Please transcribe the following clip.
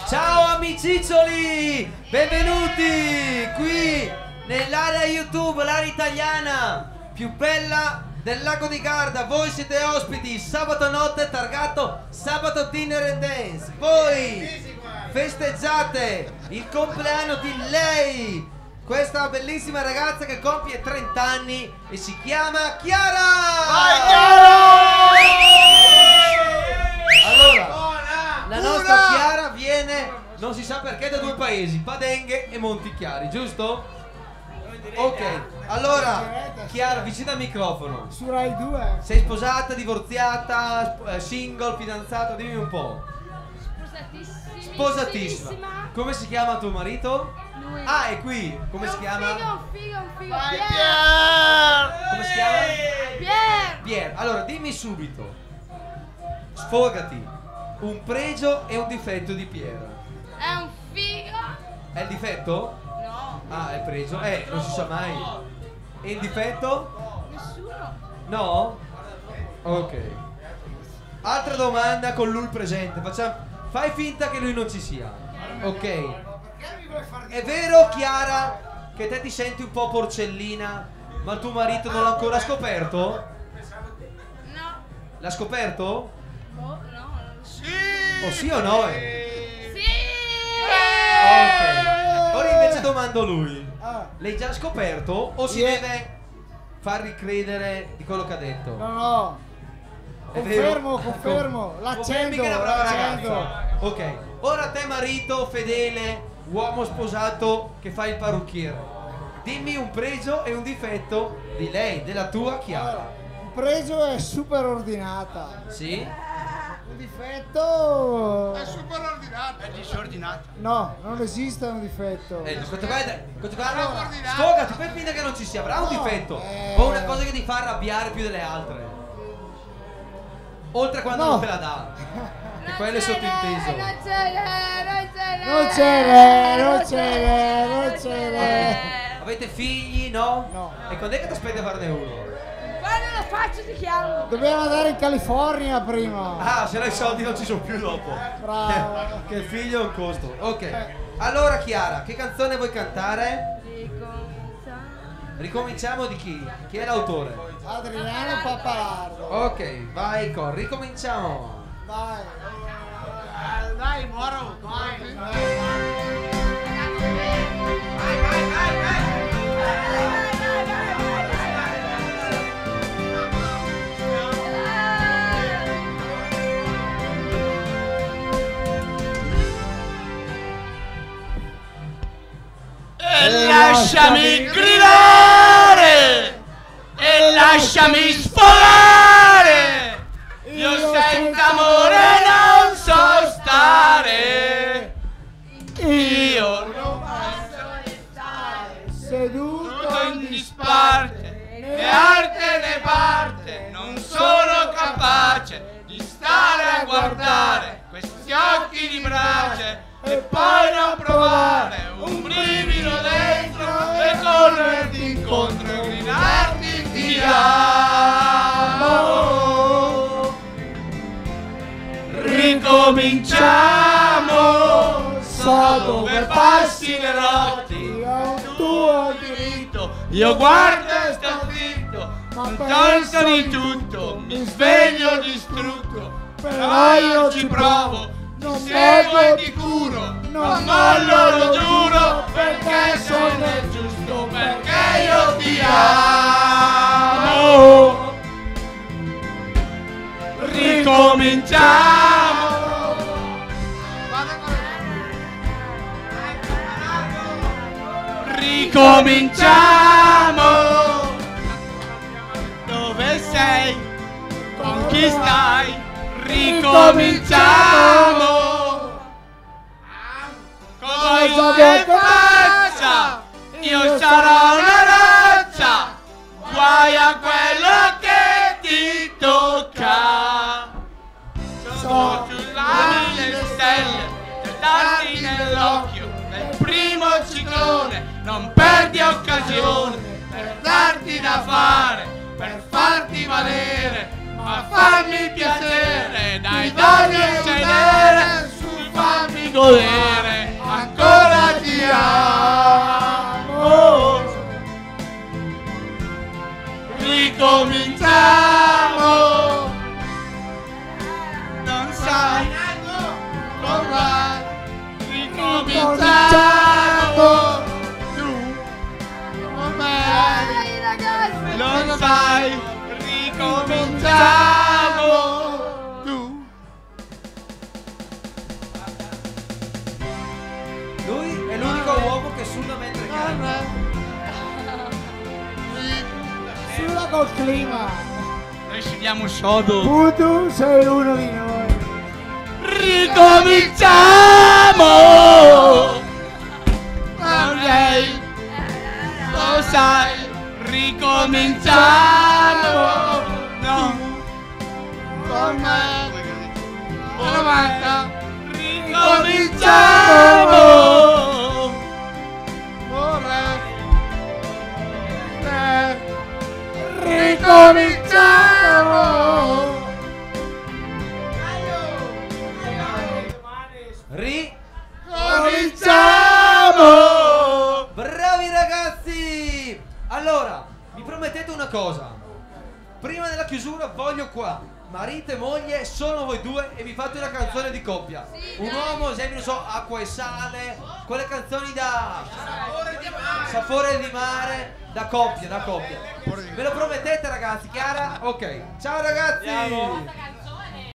Ciao amiciccioli, benvenuti qui nell'area YouTube, l'area italiana più bella del lago di Garda. Voi siete ospiti sabato notte targato Sabato Dinner and Dance. Voi festeggiate il compleanno di lei, questa bellissima ragazza che compie 30 anni e si chiama Chiara. Vai Chiara! Allora, la nostra Chiara viene, non si sa perché, da due paesi, Padenghe e Montichiari, giusto? Ok, allora Chiara, vicino al microfono. Su Rai 2. Sei sposata, divorziata, single, fidanzata? Dimmi un po'. Sposatissima. Come si chiama tuo marito? Lui. Ah, è qui. Come si chiama? Un figo. Vai Pier. Pier! Come si chiama? Pier. Pier. Allora, dimmi subito, sfogati, un pregio e un difetto di Pier. È un figo. È il difetto? No. Ah, è il pregio? Non si sa mai. E il difetto? Nessuno. No? Ok. Altra domanda con lui presente. Fai finta che lui non ci sia. Ok. È vero, Chiara, che te ti senti un po' porcellina, ma il tuo marito non l'ha ancora scoperto? No. L'ha scoperto? Boh, no. Sì! O sì o no? Sì. Ok. Ora invece domando lui. Ah, L'hai già scoperto o si deve far ricredere di quello che ha detto? no. È vero? Confermo. Confermi L'accendo, che è una brava l'accendo. ragazza. Ok. Ora te marito fedele, uomo sposato che fa il parrucchiere, dimmi un pregio e un difetto di lei, della tua Chiara. Il pregio è super ordinata. Sì? Un difetto... È super ordinata. È disordinata. No, non esiste un difetto. Questo qua Allora, sfogati, poi finta che non ci sia, avrà un No, difetto o una cosa che ti fa arrabbiare più delle altre. Oltre a quando No. non te la dà. E quello è sottinteso. Non c'è. Avete figli, no? No. E quando è che ti aspetti a farne uno? Quando lo faccio ti chiamo. Dobbiamo andare in California prima. Ah, se no i soldi non ci sono più dopo. Bravo. Che il figlio è un costo. Ok. Allora Chiara, che canzone vuoi cantare? Ricominciamo di chi? Chi è l'autore? Adriano Pappalardo. Ok, vai con ricominciamo. Dai. Dai, Moro, vai. E lasciami gridare e lasciami sfogare, io senza amore non so stare, io non posso restare Seduto in disparte, né arte né parte, non sono capace di stare a guardare questi occhi di brace e poi non provare un brivido dentro e correrti incontro e gridarti ti amo. Ricominciamo, so dove passi le notti, è un tuo diritto, io guardo e sto zitto, non tolto di tutto, mi sveglio distrutto, però io ci provo. Non Ti seguo e mollo, ti curo, non non mollo, lo giuro, perché sono il giusto, perché io ti amo. Ricominciamo. Ricominciamo. Dove sei? Con chi stai? Ricominciamo. Cosa vuoi che faccia? Io sarò una roccia, guai a quello che ti tocca. Sono giurami le stelle, darti nell'occhio, nel primo ciclone, non perdi occasione per darti da fare, per farti valere, ma fammi piacere, dai donne sedere sul fammi godere, ancora ti amo. Ricominciamo, non sai come ricominciamo. Tu come Dai ragazzi. lo sai, ricominciamo. Tu Lui è l'unico uomo che suda mentre canta. Sulla col clima. noi scegliamo sodo. Tu sei uno di noi. Ricominciamo. Ok, lo sai, ricominciamo. No, con me, 90, ricominciamo. Ricominciamo. Ricominciamo. Bravi ragazzi! Allora, mi promettete una cosa. Prima della chiusura voglio qua marito e moglie, solo voi due, e vi fate una canzone di coppia. Un uomo, ad esempio, non so, acqua e sale, quelle canzoni da sapore di mare, da coppia, da coppia. Me lo promettete ragazzi? Chiara? Ok. Ciao ragazzi!